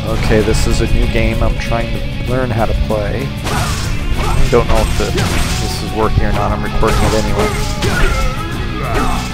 Okay, this is a new game. I'm trying to learn how to play. Don't know if this is working or not. I'm recording it anyway.